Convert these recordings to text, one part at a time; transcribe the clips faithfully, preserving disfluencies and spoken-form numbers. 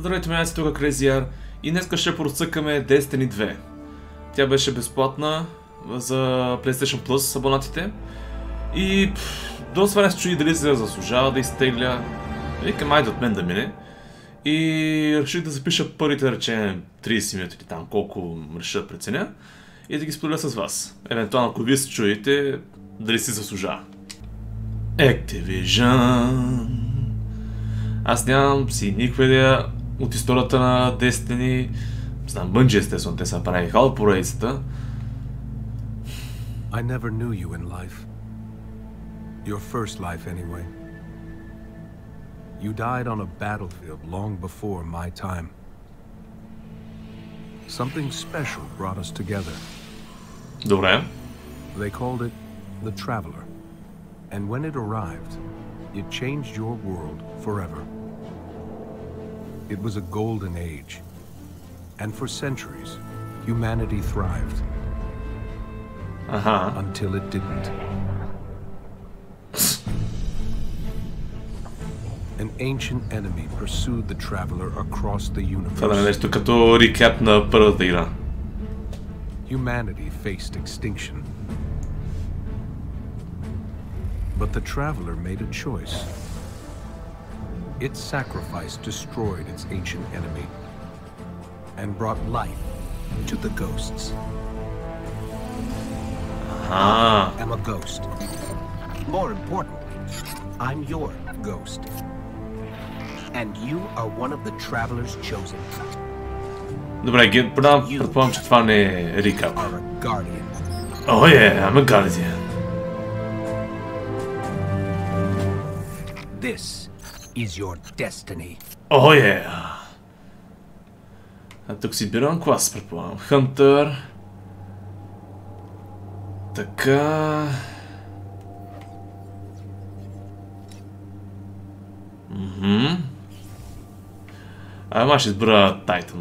Здравейте, ме, тук е Crazy и днес ще процъкаме Destiny две. Тя беше безплатна за PlayStation Plus абонатите и пфф, доста време се чуди дали се заслужава да изтегля. Викам, айде от мен да мине. И реших да запиша първите, да речем, трийсет минути или там колко реша да преценя и да ги споделя с вас. Евентуално, ако вие се чуете, дали си заслужава. Activision. Аз нямам си никаква идея от историята на Destiny. Знам Bungie, естествено, те са направили хал поредицата. I never knew you in life. Your first life, anyway. You died on a battlefield long before my time. Something special brought us together. Добре. They called it the Traveler. And when it arrived, it changed your world forever. It was a golden age. And for centuries, humanity thrived. Аха. Until it didn't. An ancient enemy pursued the Traveler across the Това е universe. нещо като рекап на първата игра. Humanity faced extinction. But the Traveler made a choice. Its sacrifice destroyed its ancient enemy and brought life to the ghosts. Ah. I'm a ghost. More importantly, I'm your ghost. And you are one of the Traveler's chosen. Добре, ги предполагам, че това не е рекап. Are a guardian. Oh yeah, I'm a guardian. This is your destiny. Oh yeah. А тук си бирам клас, предполагам. Хънтър. Така. Мхм. Ама ще избера Тайтън.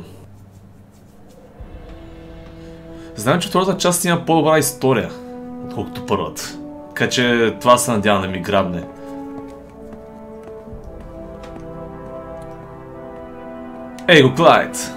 Знам, че втората част има по-добра история, отколкото първата. Така че това се надявам да ми грабне. Ей го, Клайд!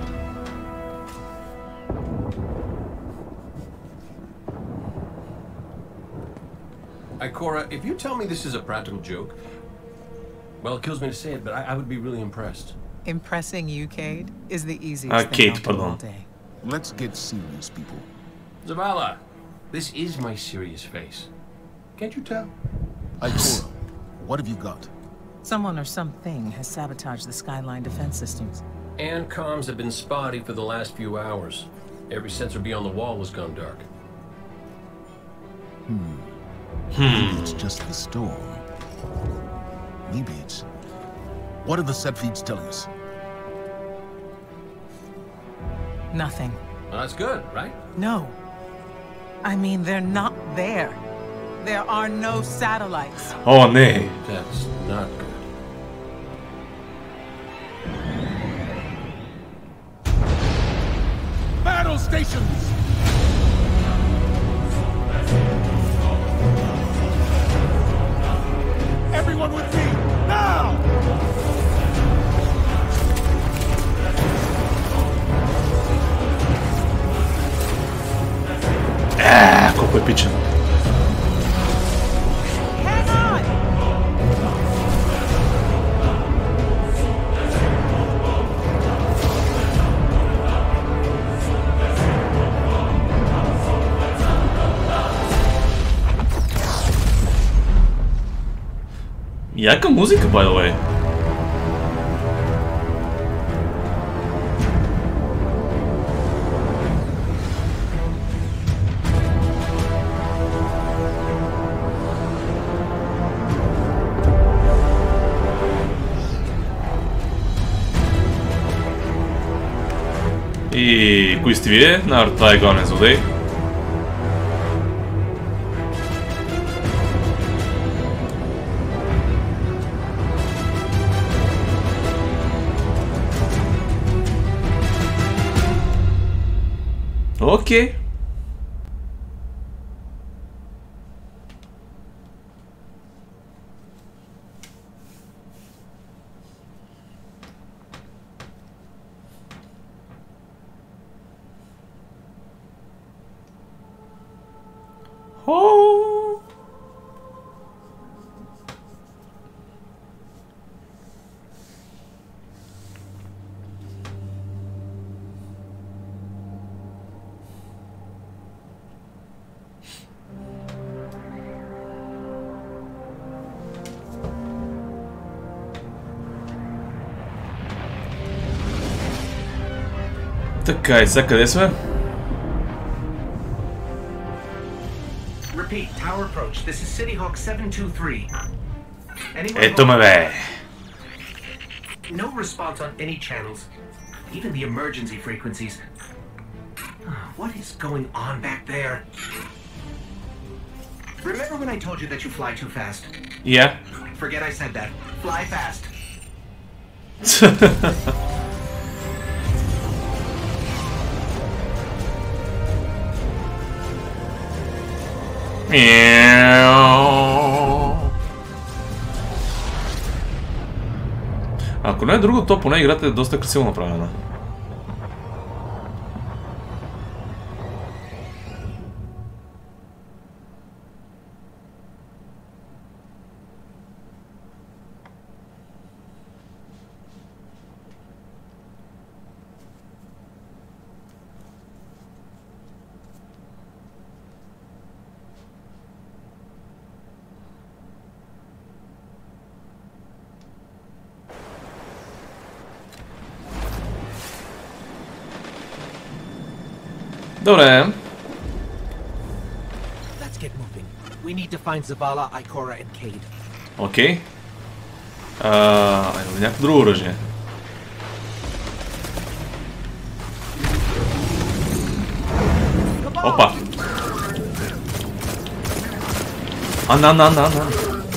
Ikora, if you tell me this is a practical joke, well, it kills me to say it, but I, I would be really impressed. Impressing you, Cade, is the easiest Ah, thing Cade, I'll do all pardon. day. Let's get serious, people. Zavala, this is my serious face. Can't you tell? Ikora, what have you got? Someone or something has sabotaged the Skyline defense systems. And comms have been spotty for the last few hours. Every sensor beyond the wall has gone dark. Hmm. Maybe it's just the storm. Maybe it's... What are the set feeds telling us? Nothing. Well, that's good, right? No. I mean, they're not there. There are no satellites. О, не! That's not good. Battle stations! Everyone with me, now! Ааа, колко епичен. Hang on! Яка музика, by the way. И кои сте вие? Нар, това е главен злодей. Окей. О! Така, и сега къде сме? Repeat, tower approach. This is City Hawk seven two three. Ето ме, бе! No response on any channels, even the emergency frequencies. What is going on back there? Remember when I told you that you fly too fast? Yeah. Forget I said that. Fly fast. Ако не е друго, то поне играта е доста красиво направена. Добре. Let's get moving. We need to find Zavala, Ikora, and Cade. Окей. А, някакво друго оръжие. Опа. Ана, ана, ана, ана.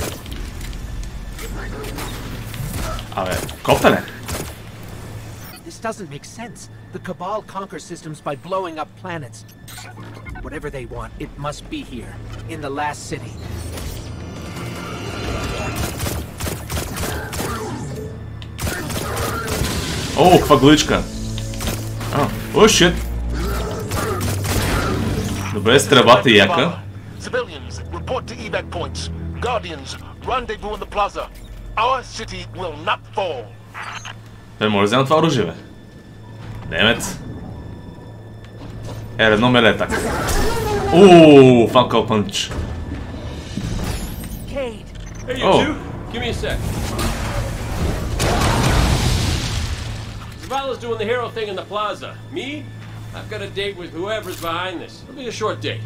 Абе, коптеле. This doesn't make sense. The Cabal conquer systems by blowing up planets. Whatever they want, it must be here, in the last city. О, каква гличка. А, о, шит. Добре, стрелбата е яка. Civilians, report to evac points. Guardians, rendezvous in the plaza. Our city will not fall. Бе, може да взема това оръжие, бе. Демет. Е, едно меле така. Ууу, фанкъл пънч. Hey, you Oh. two, give me a sec. Zavala's doing the hero thing in the plaza. Me? I've got a date with whoever's behind this. It'll be a short date.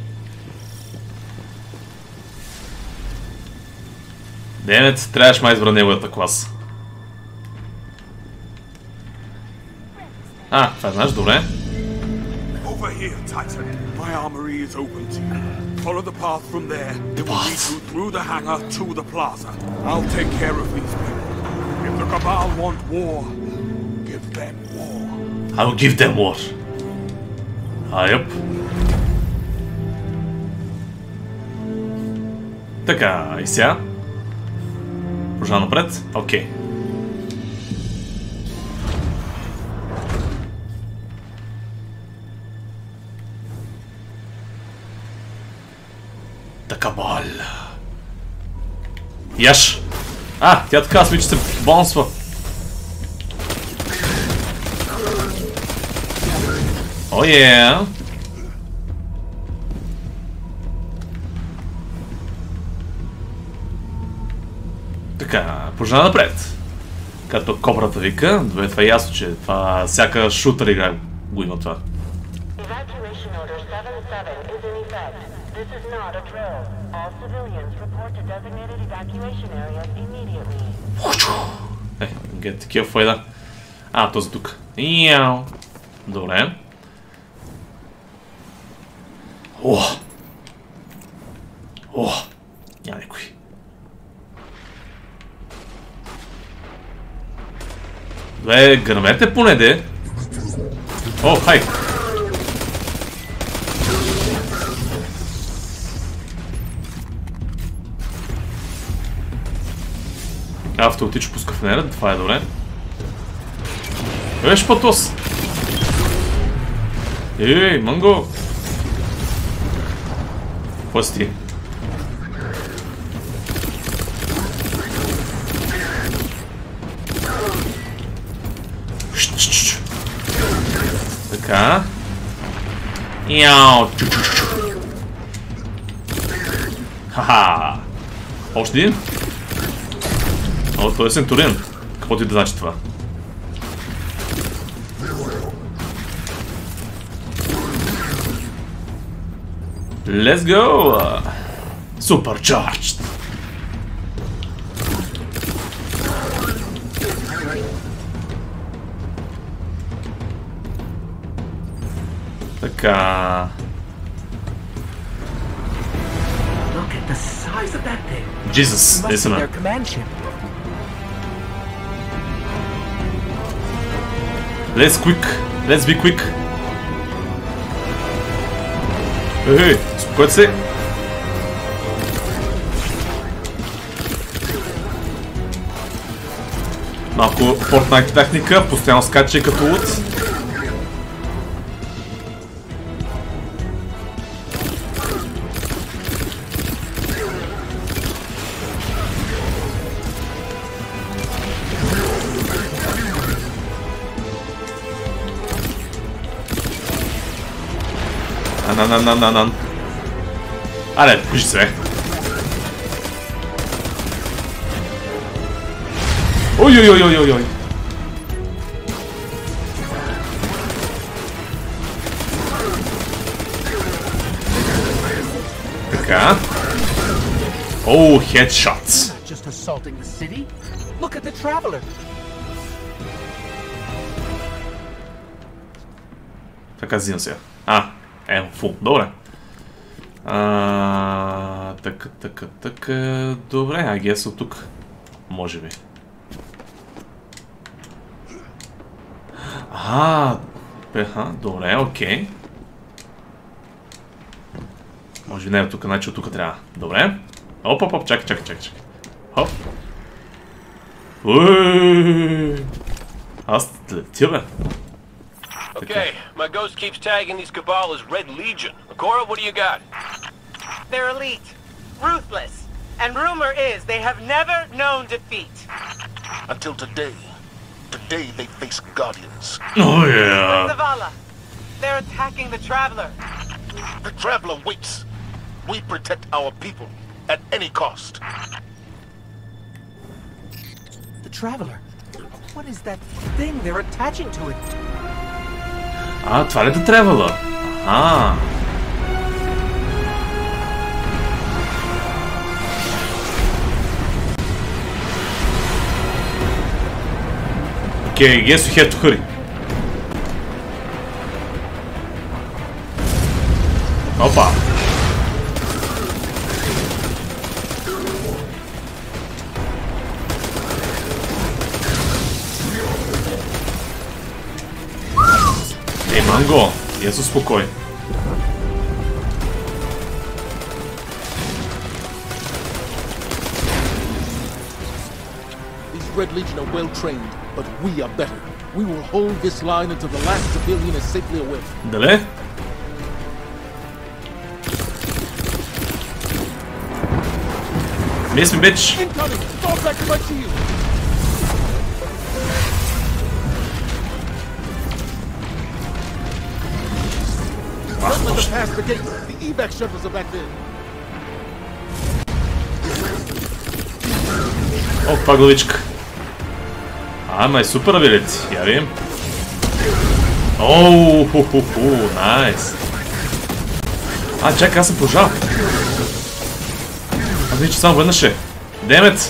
Демет, трябваш май избра неговата класа. А, това знаеш, добре. Over here, Titan. My armory is open to you. Follow the path from there. It will lead you through the hangar to the plaza. I'll take care of these people. If the Cabal want war, give them war. I will give them war. А, йоп. Така, и сега. Продължавам напред. Окей. Cabal. Яш! А, тя така смича се бонсва. О, е! Така, продължаваме напред. Като кобрата вика, добре, това е ясно, че това всяка шутър игра го има това. Evacuation order seven seven is in effect. This is not a drill. All civilians report to designated evacuation areas immediately. Е, get такива файда. А, този тук. Яу. Добре. О! О! Няма никой. Добре, гърмете поне де. О, хай! Автоматично пуска в нея, това е добре. Виж пътос! Ей, манго! Какво си ти? Така. Яу. Ха-ха. Още един? О, той е Сентурин. Какво ти да значи това? Let's go! Supercharged! Така... Look at the size of that thing. Jesus, Must be listen their up. command ship. Let's quick. Let's be quick. Ей, успокойте се. Малко Fortnite техника, постоянно скача като луд. Анананананан. Аре, покажи се, бе. Ой-ой-ой-ой-ой. Така. Оу, headshots. Just assaulting the city. Look at the traveler. Така взимам сега. А, е, фу, добре. А, така, така, така, добре, а гес от тук. Може би. А, беха, добре, окей. Може би не е от тук, значи от тук трябва. Добре. Оп, оп, оп, чакай, чакай, чакай, чакай. Хоп. Ууу. Аз летя, бе. Okay, my ghost keeps tagging these Cabal as Red Legion. Akora, what do you got? They're elite, ruthless, and rumor is they have never known defeat. Until today. Today they face Guardians. Oh yeah. Zavala, they're attacking the Traveler. The Traveler waits. We protect our people at any cost. The traveler. What is that thing they're attaching to it? А, това ли да трябвало? Аха. Okay, guess we have to hurry. Опа. Ей, Манго, я се успокой. These Red Legion are well trained, but we are better. We will hold this line until the last civilian is safely away. Дале? Miss me, bitch. Incoming! Fall back to my shield! Don't let them pass the gate. The evac shuttles are back there. Опа, главичка. Ама е супер абилет. Я видим. Оу, ху-ху-ху, найс. А, чакай, аз съм пожал. Аз мисля, че само веднъж е. Демет!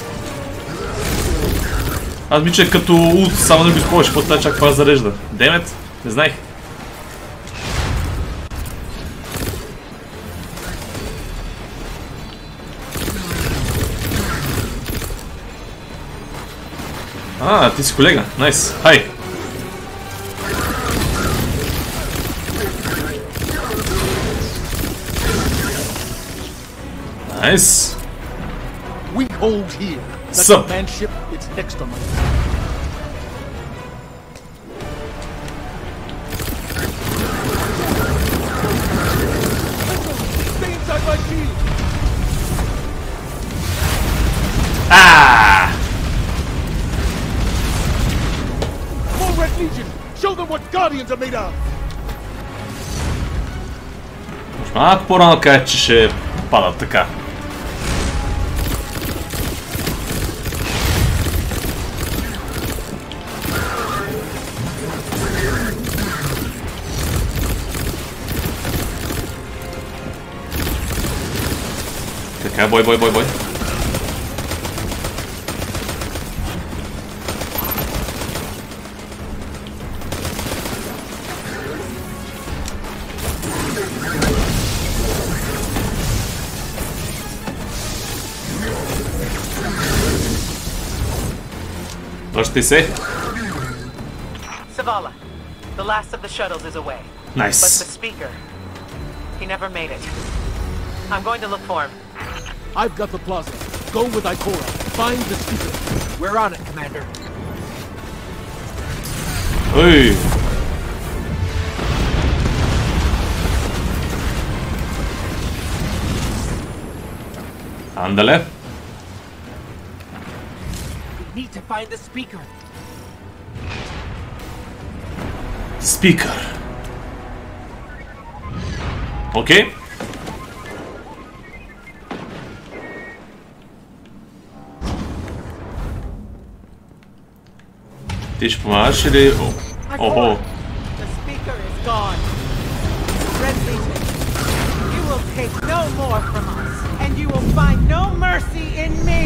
Аз мисля, че като ут, само да го използваш, после това чак това зарежда. Демет! Не знаех. А, ти си колега. Найс. Хай. Найс. We hold here. That Sup? command ship, it's next on my list. Stay inside my shield. Ah! More Red Legion! Show them what Guardians are made of! Малко по-рано кажа, че ще падат така. Така, бой, бой, бой, бой. Връщай се. Zavala, the last of the shuttles is away. Nice. But the speaker, he never made it. I'm going to look for him. I've got the plaza. Go with Ikora. Find the speaker. We're on it, Commander. Ой. Ándale. We need to find the speaker. Speaker. Okay. Ти ще помагаш или... Охо. The speaker is gone. Red Legion, you will take no more from us, and you will find no mercy in me.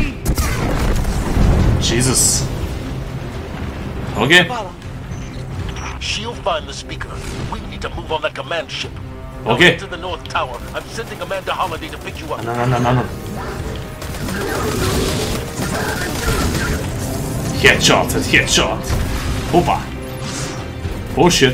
Jesus. Okay. She'll find the speaker. We need to move on that command ship. Okay. To the North Tower. I'm sending Amanda Holiday to pick you up. No, no, no, no, no. Headshot, headshot. Опа. Oh shit.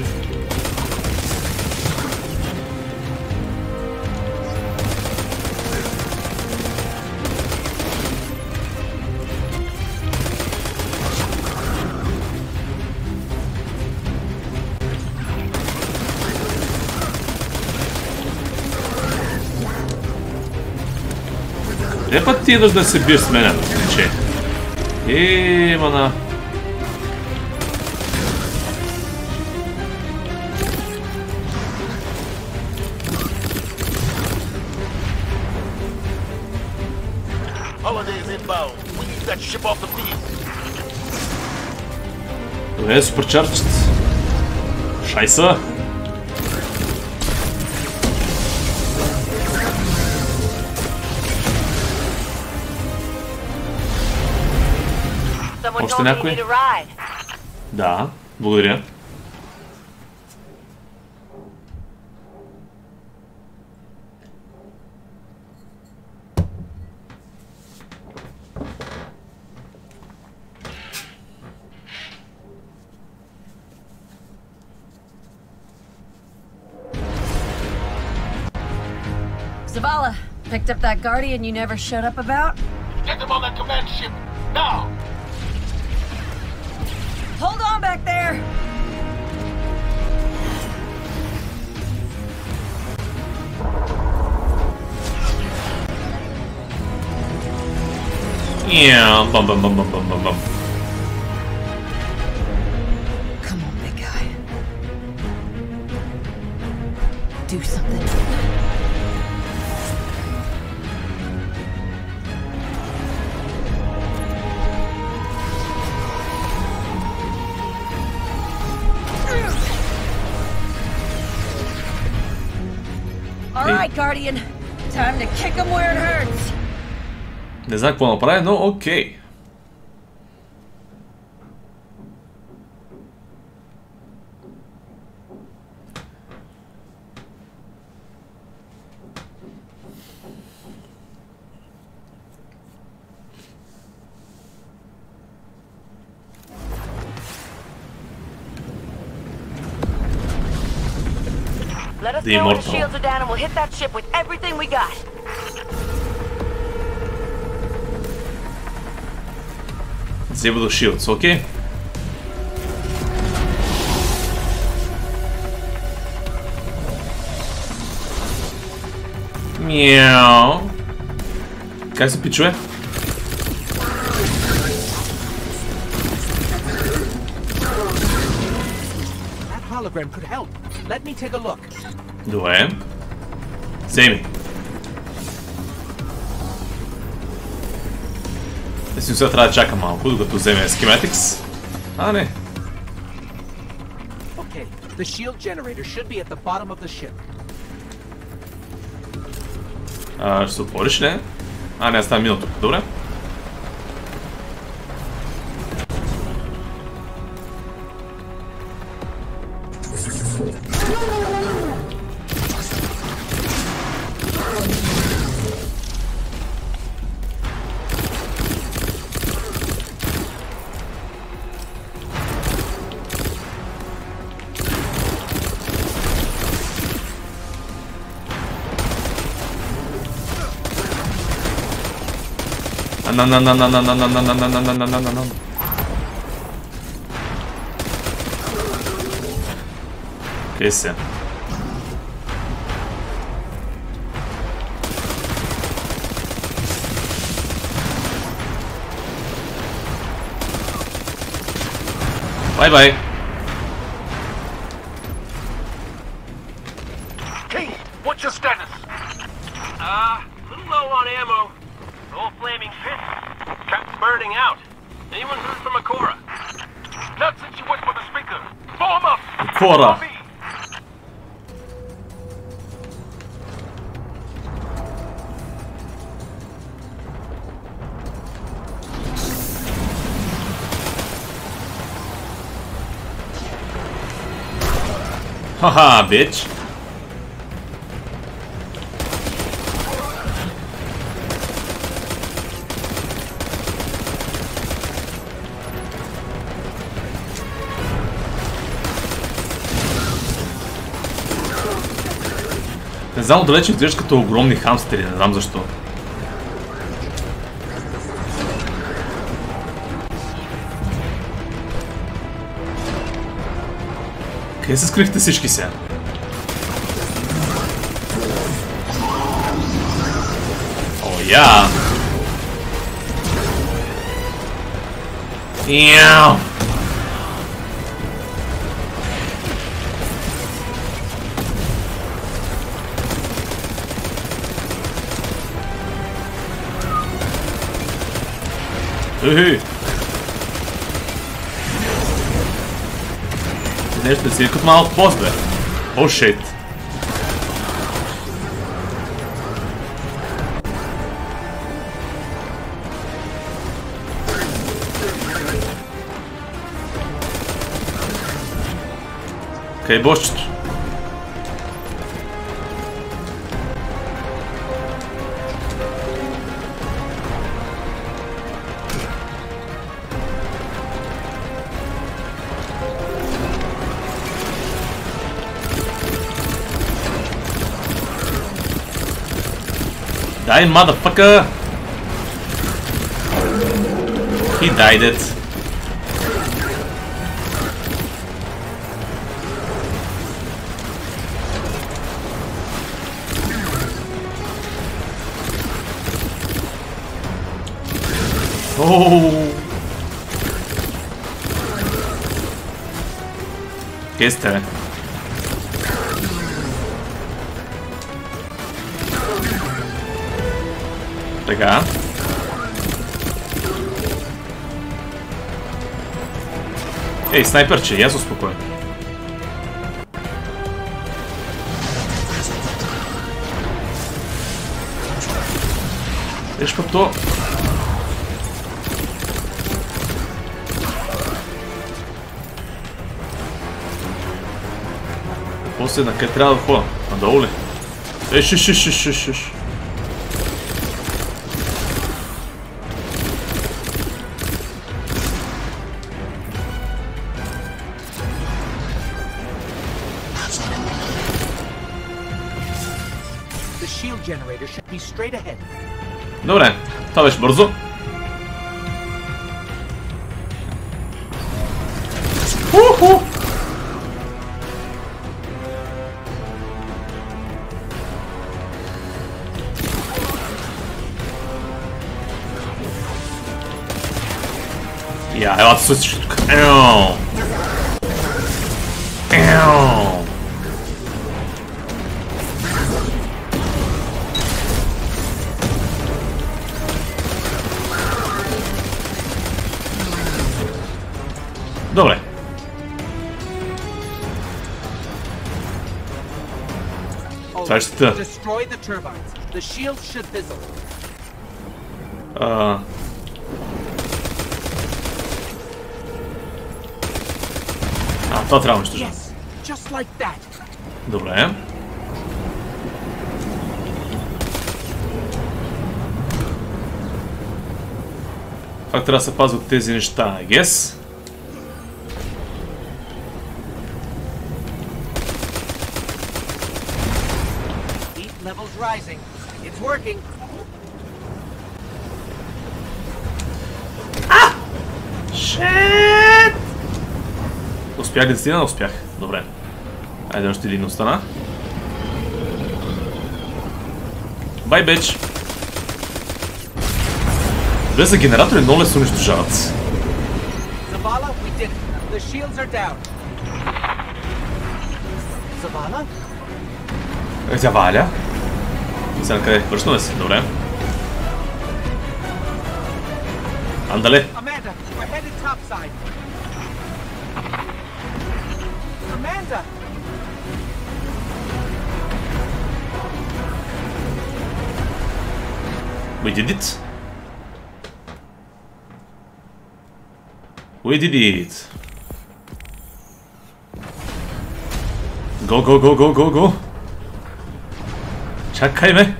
Е, път ти идваш да се биеш с мене, че? Е, мана. Holiday is inbound. We need that ship off the field. Добре, суперчарджд. Шайса. Още някой? Да, благодаря. Zavala, picked up that Guardian you never showed up about? Get them on that command ship, now! Hold on back there! Yeah, bum bum bum bum bum bum bum. Come on, big guy. Do something. Alright, Guardian. Time to kick him where it hurts. Не знам какво направи, но окей. Let us The know when the Immortal. shields are down and we'll hit that ship with everything we got. Disable shields, окей? Мяу. Как се пичове? hologram could help. Let me take a look. Добре. Вземи. Естествено, сега трябва да чакам малко, докато вземе Schematics. А, не. Okay, the shield generator should be at the bottom of the ship. А, ще се отвориш, не? А, не, аз става минал тук. Добре. На на на на на на на на на на на на на на на. Къде се? Bye bye. King, what's your status? Uh, a little low on ammo. Old flaming fist. Kept burning out. Anyone heard from Akora? Not since you went for the speaker. Form up! Akora. Haha, bitch. Не знам, отдалече изглеждат като огромни хамстери, не знам защо. Къде се скрихте всички сега? О, я! Яу! Ехе! Нещо си като малък бос, бе. О, шейт. Къде е босчето? Die, motherfucker! He died it. Oh! Къде сте? Така. Ей, снайперче, я се успокоя. Виж пък то. После на къде трябва да ходя? Надолу ли? Ей, шиш, шиш, шиш, шиш, шиш. Generator should be straight ahead. Добре, това беше бързо. Уху! Я, елата се всички тук. Ео! Eau. Добре. Това ще та. Destroy the turbines. The shields should fizzle. А... А, това трябва нещо. Yes, just like that. Добре. Факт трябва да се пазват тези неща, I guess. Levels rising. It's working. Ah! Shit! Успях ли да стигна? Успях. Добре. Айде още един остана. Бай, бич! Добре, за генератори много лесно унищожават. Zavala, we did it. The shields are down. Zavala? Заваля. Сега къде? Вършно си? Добре. Андале. Amanda, we're headed topside. Amanda. We did it. We did it. Go, go, go, go, go, go. Чакай ме.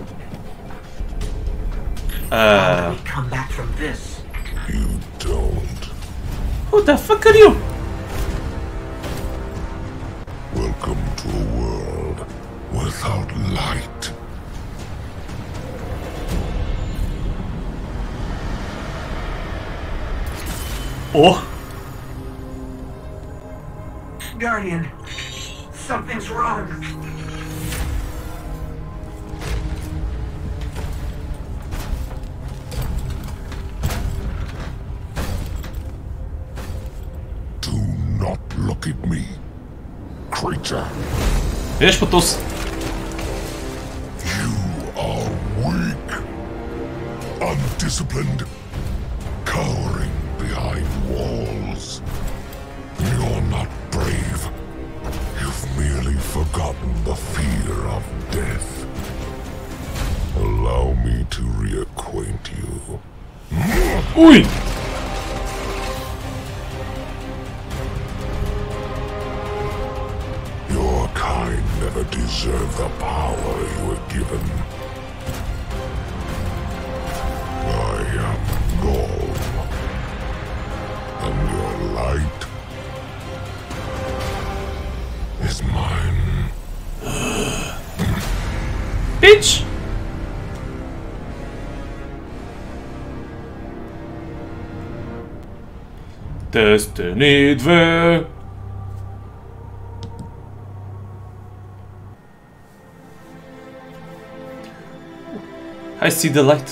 Uh, we come back from this. You don't. Who the fuck are you? Welcome to a world without light. Oh. Guardian, something's wrong. Look at me, creature. Видиш по туз? You are weak, undisciplined, cowering behind walls. You're not brave. You've merely forgotten the fear of death. Allow me to reacquaint you. Ui! Never deserve the power you were given. I am Gaul, and your light is mine. Bitch! Destiny two. I see the light.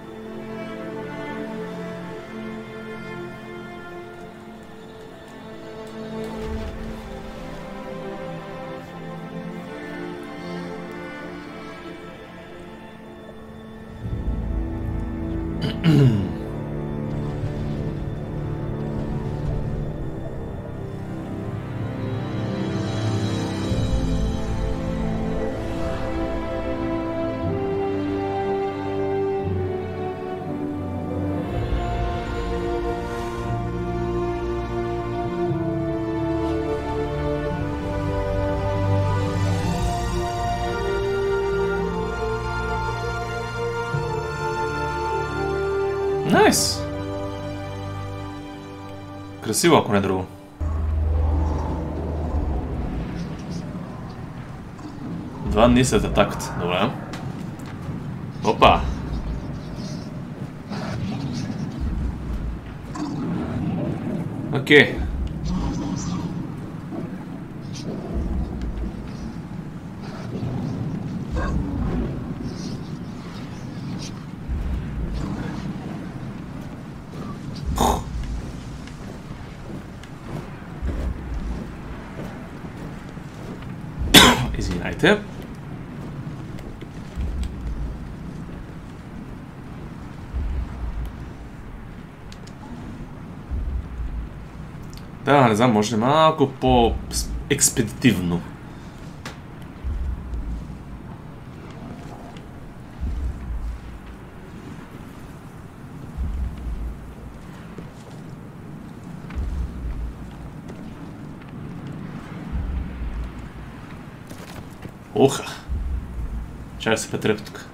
Найс! Красиво, ако не друго. Два дни след атаката. Добре. Опа! Окей. Айде. Да, не знам, може ли малко по-експедитивно. Уха! Чакай се претрепа тук.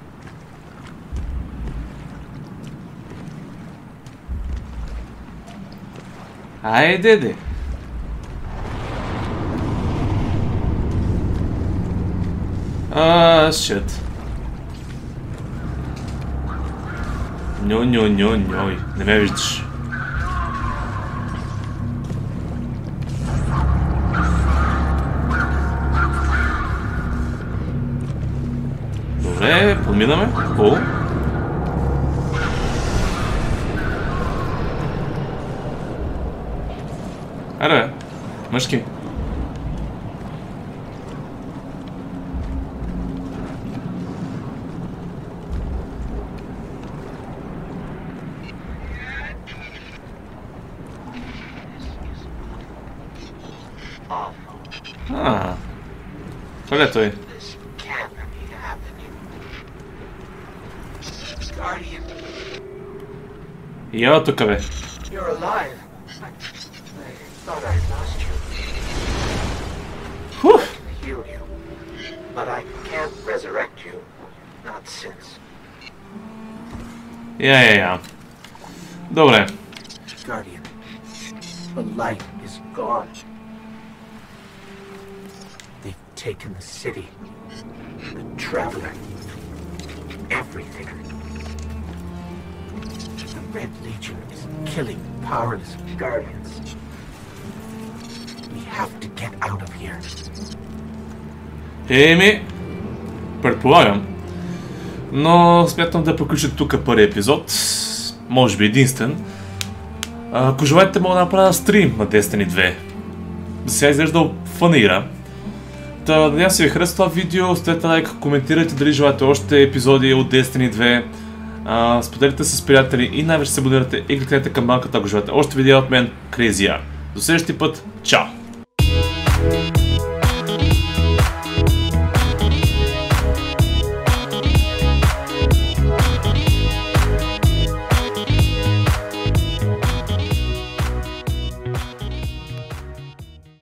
Айде, де! А, шит. Ньо, ньо, ньо, ньой. Не ме виждаш. Добре, подминаме. О! Аре, мъжки. А, това е той. И я тук, бе. Фух! Я, я, я. Добре. Taken the city, the Traveler, everything. The Red Legion is killing powerless Guardians. We have to get out of here. Еми, предполагам. Но смятам да приключа тук първи епизод. Може би единствен. Ако желаете, мога да направя стрим на Destiny две. Сега изглежда фъна игра. Надявам се ви хареса това видео, оставете лайк, коментирайте дали желаете още епизоди от Destiny две, а, споделите с приятели и най-вече се абонирате и кликнете камбанката, ако желаете още видео от мен, Crazy R. До следващия път, чао!